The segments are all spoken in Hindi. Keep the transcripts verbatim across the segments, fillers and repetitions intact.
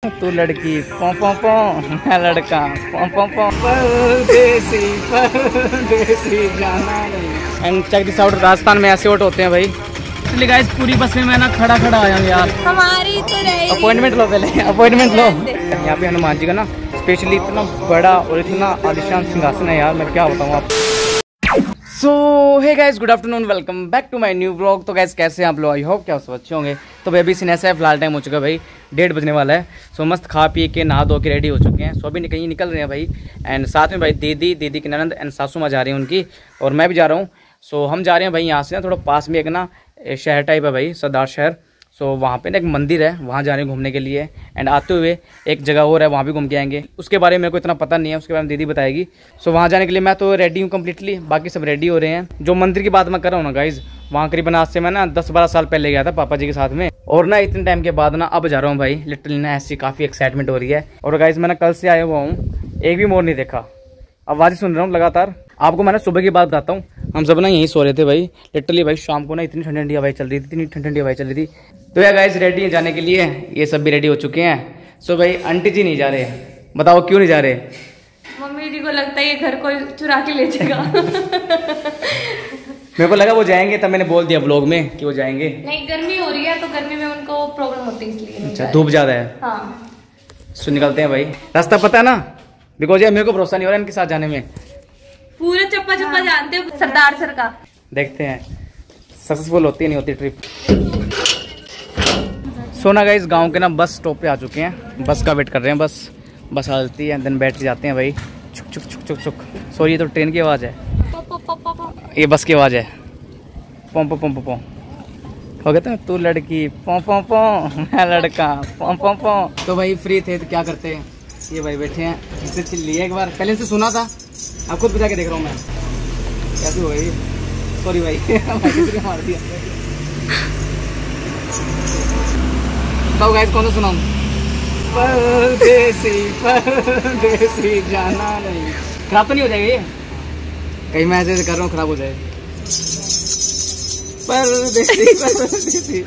तू लड़की पौ पौ पौ, मैं लड़का पौ पौ पौ, परदेसी परदेसी जाना नहीं। And check this out, Rajasthan में ऐसे ऑटो होते हैं भाई। इसलिए गाइस पूरी बस में मैं ना खड़ा खड़ा आया हूँ यार। हमारी तो अपॉइंटमेंट लो, पहले अपॉइंटमेंट लो। यहाँ पे हनुमान जी का ना स्पेशली इतना बड़ा और इतना आलिशान सिंहासन है यार, मैं क्या बताऊँ आप। So hey guys, good afternoon, welcome back to my new vlog. तो गाइस कैसे हैं आप लोग? आई होप क्या सब अच्छे होंगे। तो भाई अभी सीन ऐसा है, फिलहाल टाइम हो चुका है भाई, डेढ़ बजने वाला है। सो मस्त खा पी के नहा धो के रेडी हो चुके हैं। सो अभी कहीं निकल रहे हैं भाई। एंड साथ में भाई दीदी दीदी की ननंद एंड सासू माँ जा रही हैं उनकी, और मैं भी जा रहा हूँ। सो हम जा रहे हैं भाई यहाँ से ना थोड़ा पास में एक ना शहर टाइप है भाई, सरदार शहर। सो so, वहाँ पे ना एक मंदिर है, वहाँ जा रहे हैं घूमने के लिए। एंड आते हुए एक जगह और है, वहाँ भी घूम के आएंगे। उसके बारे में मेरे को इतना पता नहीं है, उसके बारे में दीदी बताएगी। सो so, वहाँ जाने के लिए मैं तो रेडी हूँ कम्प्लीटली, बाकी सब रेडी हो रहे हैं। जो मंदिर की बात मैं कर रहा हूँ ना गाइज, वहाँ करीबन आज से मैं ना दस बारह साल पहले गया था पापा जी के साथ में, और ना इतने टाइम के बाद ना अब जा रहा हूँ भाई। लिटरली ना ऐसी काफ़ी एक्साइटमेंट हो रही है। और गाइज मैं ना कल से आया हुआ हूँ, एक भी मोर नहीं देखा, आवाज़ सुन रहा हूँ लगातार। आपको मैंने सुबह की बात बताता हूँ, हम सब ना यहीं सो रहे थे भाई। लिटरली भाई शाम को ना इतनी ठंडी ठंडी हवाएं चल रही थी, इतनी ठंडी ठंडी हवाएं चल रही थी। तो यार गाइस रेडी है जाने के लिए, ये सब भी रेडी हो चुके हैं। सो भाई आंटी जी नहीं जा रहे, बताओ क्यों नहीं जा रहे? मम्मी जी को लगता है ये घर को चुरा के ले जाएगा। मेरे को लगा वो जाएंगे, तब मैंने बोल दिया व्लॉग में कि वो जाएंगे। नहीं, गर्मी हो रही है तो गर्मी में उनको प्रॉब्लम होती है इसलिए। अच्छा, धूप ज्यादा है। हाँ। सो निकलते हैं भाई, रास्ता पता है ना? बिकॉज यार मेरे को भरोसा नहीं हो रहा इनके साथ जाने में। पूरा चप्पा चप्पा जानते हो सरदार सर का। देखते हैं सक्सेसफुल होती है नहीं होती ट्रिप। सोना गाइस गांव के ना बस स्टॉप पे आ चुके हैं, बस का वेट कर रहे हैं। बस बस आ जाती है, देन बैठ के जाते हैं भाई। छुक छुक छुक छुक छुक। सॉरी ये तो ट्रेन की आवाज़ है, ये बस की आवाज़ है। पों पों पों पों हो गया था, तू लड़की पों पों पों, मैं लड़का पों पों पों। तो भाई फ्री थे तो क्या करते हैं, ये भाई बैठे हैं, इससे चिल लिया एक बार, पहले से सुना था, अब खुद बजा के देख रहा हूँ मैं। कैसे हो गई? सॉरी भाई, भाई मार दिया। तो गाइस कौन सा सुनाऊं? परदेसी परदेसी जाना नहीं। खराब तो नहीं हो जाएगा ये? कहीं मैं ऐसे कर रहा हूँ खराब हो जाए। परदेसी परदेसी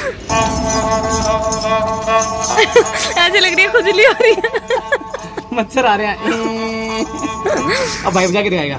ऐसे लग रही है खुजली हो रही है। मच्छर आ रहे हैं। अब भाई बजा के दिखाएगा।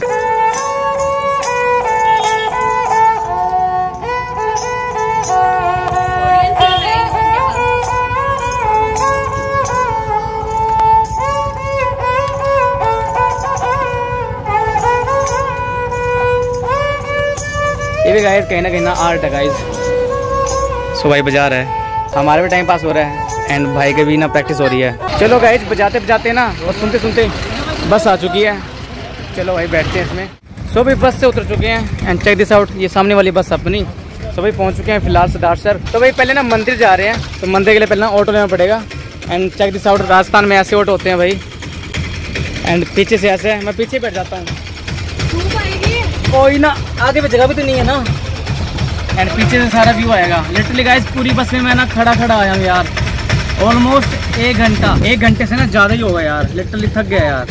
ये भी गाइस कहीं ना कहीं ना आर्ट है गाइस। सो भाई बजा रहा है, हमारे भी टाइम पास हो रहा है एंड भाई के भी ना प्रैक्टिस हो रही है। चलो गाइस बजाते बजाते ना और सुनते सुनते बस आ चुकी है। चलो भाई बैठते हैं इसमें। सो भाई बस से उतर चुके हैं एंड चेक दिस आउट, ये सामने वाली बस अपनी। सो भाई पहुंच चुके हैं फिलहाल सरदार सर। तो भाई पहले ना मंदिर जा रहे हैं, तो मंदिर के लिए पहले ना ऑटो लेना पड़ेगा। And check this out, Rajasthan में ऐसे ऑटो होते हैं भाई। एंड पीछे से ऐसे मैं पीछे बैठ जाता हूँ, कोई ना आगे पे जगह भी तो नहीं है ना। एंड पीछे से सारा व्यू आएगा। लिटरली गाइस पूरी बस में मैं ना खड़ा खड़ा आया हूँ यार, ऑलमोस्ट एक घंटा एक घंटे से ना ज़्यादा ही होगा यार। लिटरली थक गया यार।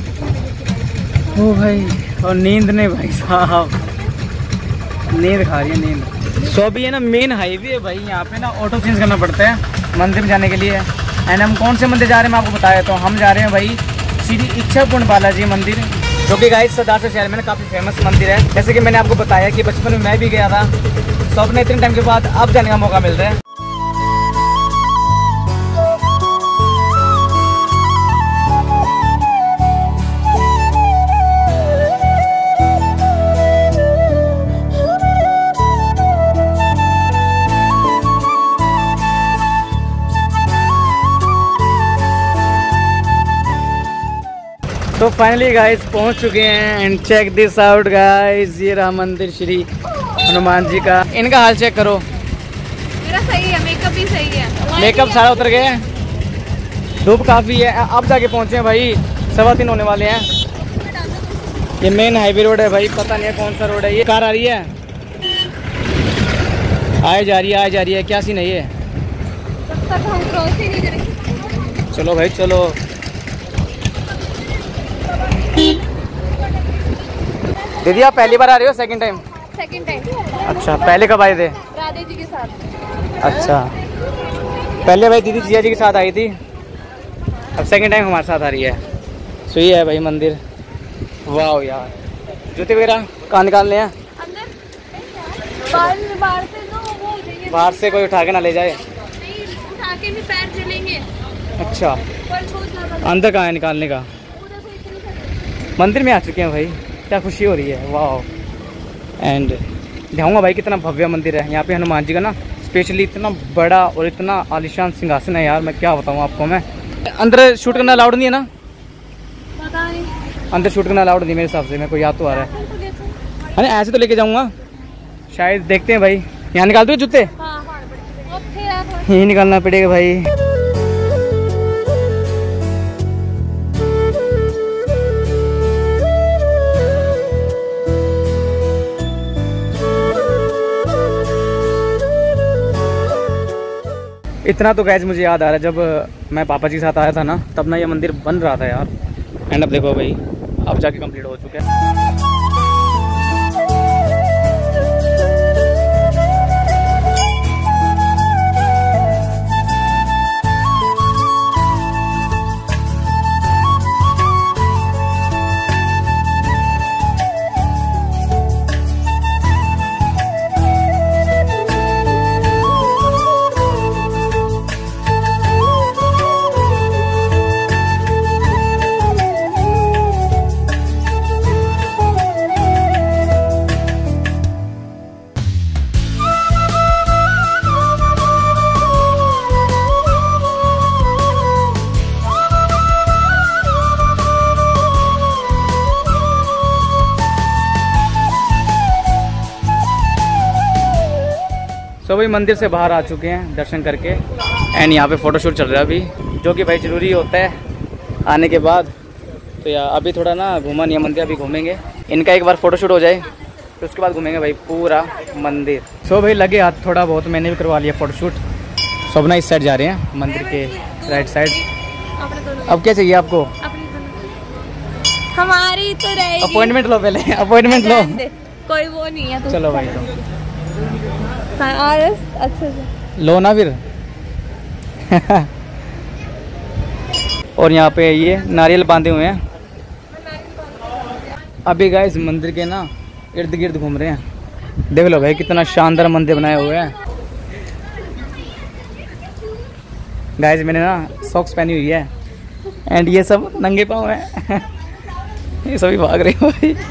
ओ भाई, और नींद नहीं भाई साहब, नींद खा रही है नींद। सो अभी है ना मेन हाईवे है भाई, यहाँ पे ना ऑटो चेंज करना पड़ता है मंदिर में जाने के लिए। एंड हम कौन से मंदिर जा रहे हैं मैं आपको बताया, तो हम जा रहे हैं भाई श्री इच्छापूर्ण बालाजी मंदिर, जो कि गाइस सरदार शहर में ना काफ़ी फेमस मंदिर है। जैसे कि मैंने आपको बताया कि बचपन में मैं भी गया था, तो अपने इतने टाइम के बाद अब जाने का मौका मिल रहा है। तो फाइनली गाइस पहुंच चुके हैं and check this out guys, ये रहा मंदिर श्री हनुमान जी का। इनका हाल चेक करो। मेरा सही है, मेकअप भी सही है, मेकअप सारा उतर गया, धूप काफ़ी है। अब जाके पहुंचे हैं भाई, सवा तीन होने वाले हैं। ये मेन हाईवे रोड है भाई, पता नहीं है कौन सा रोड है। ये कार आ रही है, आए जा रही है आए जा रही है, क्या सीन है ये? चलो भाई चलो। दीदी आप पहली बार आ रही हो सेकंड टाइम? Second time. अच्छा, पहले कब आए थे? राधे जी के साथ। अच्छा, पहले भाई दीदी जिया जी के साथ आई थी, अब सेकंड टाइम हमारे साथ आ रही है। सो ये है भाई मंदिर। वाह यार, जूते वगैरह कहाँ निकालने हैं? बाहर बाहर से तो वो हो जाएंगे। बाहर से कोई उठा के ना ले जाए। नहीं, उठा के भी पैर जलेंगे। अच्छा, पर बहुत ज्यादा अंदर कहाँ है निकालने का? उधर से इतनी मंदिर में आ चुके हैं भाई, क्या खुशी हो रही है। वाह। एंड दिखाऊंगा भाई कितना भव्य मंदिर है। यहाँ पे हनुमान जी का ना स्पेशली इतना बड़ा और इतना आलिशान सिंहासन है यार, मैं क्या बताऊँ आपको। मैं अंदर शूट करना अलाउड नहीं है ना? पता नहीं, अंदर शूट करना अलाउड नहीं मेरे हिसाब से, मेरे को याद तो आ रहा है। अरे ऐसे तो लेके जाऊँगा शायद, देखते हैं भाई। यहाँ निकाल दो जूते? हाँ, यही निकालना पड़ेगा भाई। इतना तो गैज मुझे याद आ रहा है, जब मैं पापा जी के साथ आया था ना, तब ना ये मंदिर बन रहा था यार। एंड अब देखो भाई, अब जाके कंप्लीट हो चुका है। तो भाई मंदिर से बाहर आ चुके हैं दर्शन करके। एंड यहाँ पे फ़ोटोशूट चल रहा है अभी, जो कि भाई ज़रूरी होता है आने के बाद। तो यार अभी थोड़ा ना घूमा नहीं है मंदिर, अभी घूमेंगे। इनका एक बार फ़ोटोशूट हो जाए तो उसके बाद घूमेंगे भाई पूरा मंदिर। सो भाई लगे हाथ थोड़ा बहुत, मैंने भी करवा लिया फ़ोटोशूट। सब ना इस साइड जा रहे हैं मंदिर के राइट साइड। अब क्या चाहिए आपको? हमारी तो रहेगी। अपॉइंटमेंट लो पहले, अपॉइंटमेंट लो। कोई वो नहीं है तो चलो भाई लो, अच्छे से लो ना फिर। और यहाँ पे ये नारियल बांधे हुए हैं। अभी गाइस मंदिर के ना इर्द गिर्द घूम रहे हैं। देख लो भाई कितना शानदार मंदिर बनाए हुए हैं। गाइस मैंने ना सॉक्स पहनी हुई है एंड ये सब नंगे पाँव हैं। ये सभी भाग रहे हैं भाई,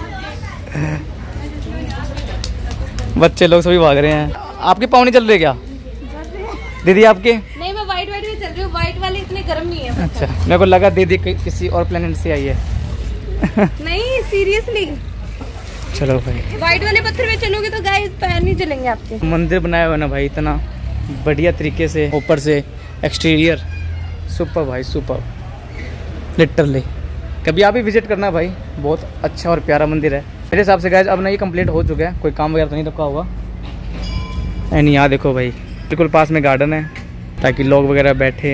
बच्चे लोग सभी भाग रहे हैं। आपके पाँव नहीं चल रहे क्या दीदी? आपके नहीं, मैं वाइट वाइट में चल रही हूँ, वाइट वाले इतने गर्म नहीं है। अच्छा, मेरे को लगा दीदी किसी और प्लेनेट से आई है। नहीं सीरियसली, चलो भाई वाइट वाले पत्थर में चलोगे तो गाइस पैर नहीं चलेंगे आपके। मंदिर बनाया हुआ ना भाई इतना बढ़िया तरीके से, ऊपर से एक्सटीरियर सुपर भाई, सुपर लिटरली। कभी आप भी विजिट करना भाई, बहुत अच्छा और प्यारा मंदिर है मेरे हिसाब से। गाइस अब ना ये कंप्लीट हो चुका है, कोई काम वगैरह तो नहीं रखा होगा। एंड यहाँ देखो भाई बिल्कुल पास में गार्डन है ताकि लोग वगैरह बैठे।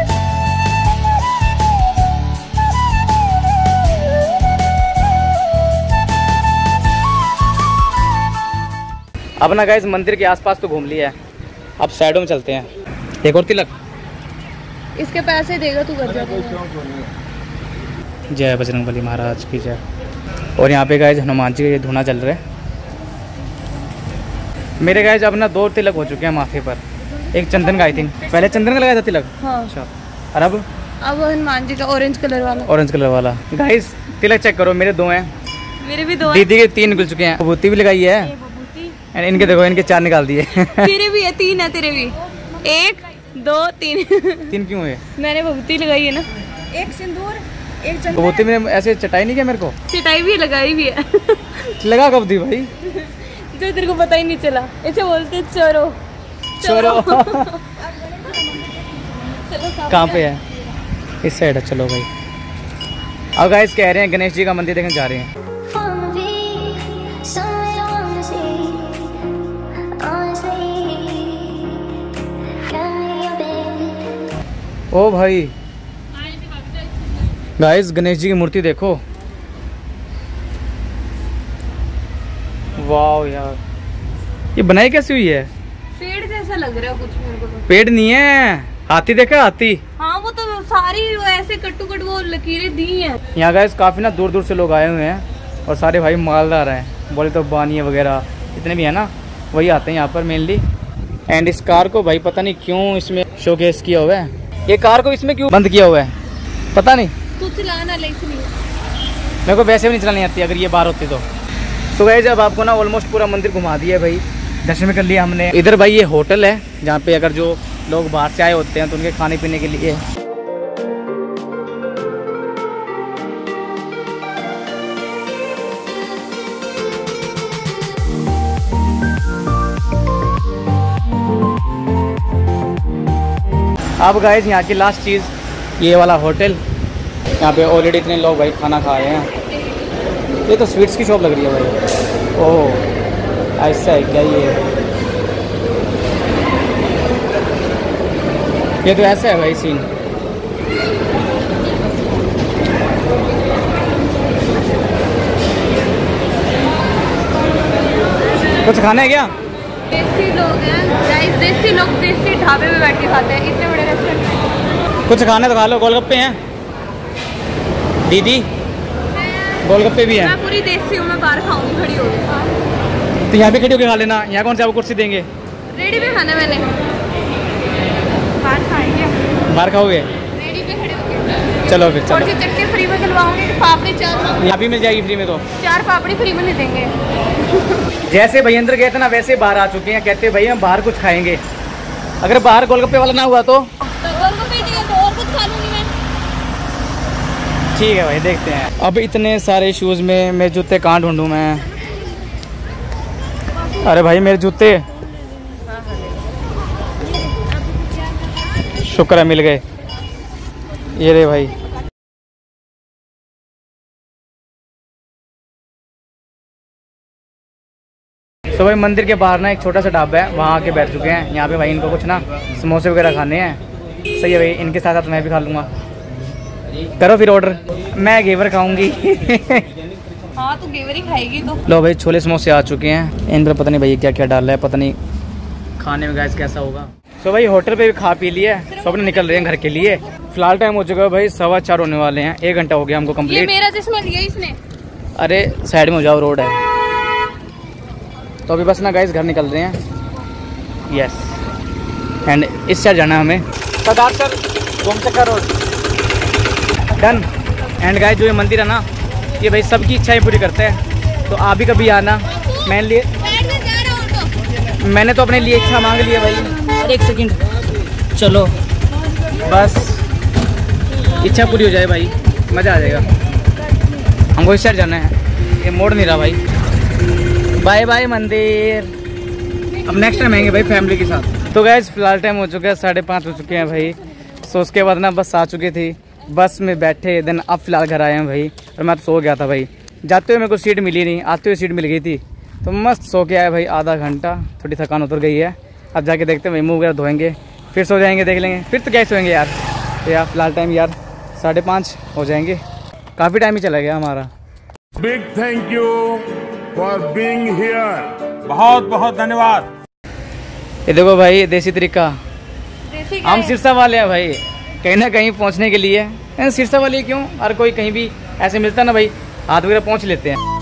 अब ना गाइस मंदिर के आसपास तो घूम लिया है, अब साइडों में चलते हैं। एक और तिलक, इसके पैसे देगा तू कर जा। जय बजरंगबली महाराज की जय। और यहाँ पे गाइस हनुमान जी का ये धुना चल रहा है। मेरे गाइस अब ना दो तिलक हो चुके हैं माथे पर। एक चंदन का, आई थिंक पहले चंदन का लगाया था तिलक। हाँ। अच्छा, और अब अब हनुमान जी का ऑरेंज कलर वाला। ऑरेंज कलर वाला। गाइस तिलक चेक करो, मेरे दो हैं, मेरे भी दो। दीदी के तीन निकल चुके हैं। विभूति भी लगाई है एंड इनके देखो, इनके चार निकाल दिए। तेरे भी है, तीन है तेरे भी। एक दो तीन। तीन क्यों है? मैंने विभूति लगाई है ना, एक सिंदूर एक चंदन। विभूति में ऐसे चटाई नहीं किया मेरे को? चटाई भी लगाई भी है। लगा कब दी भाई? जो तेरे को पता ही नहीं चला। इसे बोलते चोरो चोरो। कहाँ पे है? इस साइड है। चलो भाई अब गाइस कह रहे हैं गणेश जी का मंदिर देखने जा रहे हैं। ओ भाई गाइस गणेश जी की मूर्ति देखो, वाह यार, ये बनाई कैसी हुई है? पेड़ जैसा लग रहा है कुछ मेरे को तो। पेड़ नहीं है, हाथी देखा? हाथी। हाँ वो तो सारी ऐसे कट्टू कट वो लकीरें दी हैं। यहाँ गाइस काफी ना दूर दूर से लोग आए हुए हैं और सारे भाई मालदार हैं, बोले तो बानिया वगैरह जितने भी है ना वही आते हैं यहाँ पर मेनली। एंड इस कार को भाई पता नहीं क्यों इसमें शोकेस किया हुआ है, ये कार को इसमें क्यों बंद किया हुआ है पता नहीं। तू चलाना इसलिए, मेरे को वैसे भी नहीं चलानी आती अगर ये बाहर होती तो। सो गाइस अब आपको ना ऑलमोस्ट पूरा मंदिर घुमा दिया भाई, दर्शन भी कर लिया हमने। इधर भाई ये होटल है जहाँ पे अगर जो लोग बाहर से आए होते हैं तो उनके खाने पीने के लिए। अब गाइस यहाँ की लास्ट चीज़ ये वाला होटल, यहाँ पे ऑलरेडी इतने लोग भाई खाना खा रहे हैं। ये तो स्वीट्स की शॉप लग रही है भाई। ओह ऐसा है क्या, ये ये तो ऐसा है भाई सीन। कुछ खाना है क्या? देसी लोग हैं गाइस, देसी लोग देसी ढाबे में बैठ के खाते हैं, इतने बड़े रेस्टोरेंट। कुछ खाना तो खा लो। गोलगप्पे हैं दीदी? गोलगप्पे भी हैं। मैं पूरी देसी हूँ, मैं बाहर खाऊंगी खड़ी होकर। तो यहाँ पे खड़ी होकर खा लेना, यहाँ कौन से आपको कुर्सी देंगे? रेडी पे खाना मैंने, बाहर खाएंगे। बाहर खाओगे? रेडी पे खड़े होके। चलो फिर चलो। और सी चटनी फ्री में खिलवाऊंगी, पापड़ी चार यहाँ भी मिल जाएगी फ्री में, तो चार पापड़ी फ्री में नहीं देंगे। जैसे भाई अंदर गए थे ना वैसे बाहर आ चुके हैं, कहते भाई हम बाहर कुछ खाएंगे। अगर बाहर गोलगप्पे वाला ना हुआ तो और कुछ खा लूंगी मैं। ठीक है भाई देखते हैं। अब इतने सारे शूज़ में मैं जूते कहाँ ढूंढूं मैं? अरे भाई मेरे जूते, शुक्र है मिल गए। ये रे भाई। तो भाई मंदिर के बाहर ना एक छोटा सा ढाबा है, वहाँ आके बैठ चुके हैं। यहाँ पे भाई इनको कुछ ना समोसे वगैरह खाने हैं। सही है भाई, इनके साथ साथ मैं भी खा लूँगा। करो फिर ऑर्डर, मैं घेवर खाऊंगी। हाँ तू घेवर ही खाएगी तो। लो भाई छोले समोसे आ चुके हैं, इन पर पता नहीं भैया क्या क्या डाला है, पता नहीं खाने में गैस कैसा होगा। तो भाई होटल पे भी खा पी लिया, सब निकल रहे हैं घर के लिए। फिलहाल टाइम हो चुका है भाई सवा चार होने वाले हैं, एक घंटा हो गया हमको कंप्लीट। ये मेरा चश्मा लिया इसने। अरे साइड में हो जाओ, रोड है। तो अभी बस ना गाइस घर निकल रहे हैं। यस एंड इस साइड जाना है हमें, सरदार सर गोमचक्का रोड। डन। एंड गाइस जो ये मंदिर है ना, ये भाई सबकी इच्छाएं पूरी करते हैं, तो आप भी कभी आना। मैंने लिए मैंने तो अपने लिए इच्छा मांग ली है भाई। अरे एक सेकंड, चलो बस इच्छा पूरी हो जाए भाई, मज़ा आ जाएगा। हमको इस साइड जाना है, ये मोड़ नहीं रहा भाई। बाय बाय मंदिर, अब नेक्स्ट टाइम आएंगे भाई फैमिली के साथ। तो गाइस फिलहाल टाइम हो चुका है साढ़े पाँच हो चुके हैं भाई। सो उसके बाद ना बस आ चुकी थी, बस में बैठे देन अब फिलहाल घर आए हैं भाई। और मैं तो सो गया था भाई, जाते हुए मेरे को सीट मिली नहीं, आते हुए सीट मिल गई थी, तो मस्त सो के आया भाई आधा घंटा। थोड़ी थकान उतर गई है, अब जाके देखते हैं भाई मुँह वगैरह धोएंगे, फिर सो जाएंगे, देख लेंगे फिर तो क्या सोएंगे यार। तो यार फिलहाल टाइम यार साढ़े पाँच हो जाएंगे, काफ़ी टाइम ही चला गया हमारा। Big thank you for being here, बहुत बहुत धन्यवाद। ये देखो भाई देसी तरीका, देसी हम सिरसा वाले हैं भाई, कहीं ना कहीं पहुंचने के लिए। सिरसा वाले क्यों, हर कोई कहीं भी ऐसे मिलता ना भाई हाथ वगैरह पहुंच लेते हैं।